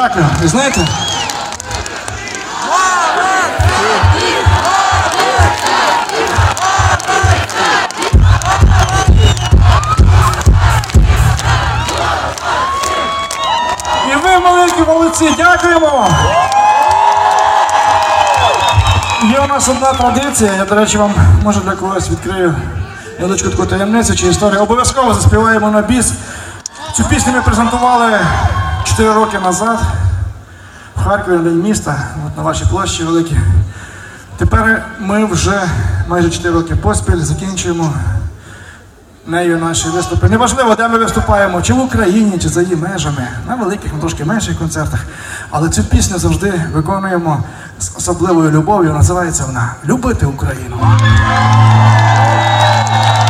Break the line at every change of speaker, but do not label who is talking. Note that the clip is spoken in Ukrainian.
Дякую. Ви знаєте? І ви, маленькі молодці, дякуємо! Є у нас одна традиція, я, до речі, вам, може, для когось відкрию невеличку таку таємницю чи історію. Обов'язково заспіваємо на біс. Цю пісню ми презентували 4 роки назад в Харкові, на День міста, от на вашій площі великій. Тепер ми вже майже 4 роки поспіль закінчуємо нею наші виступи. Неважливо, де ми виступаємо, чи в Україні, чи за її межами, на великих, на трошки менших концертах. Але цю пісню завжди виконуємо з особливою любов'ю. Називається вона «Любити Україну».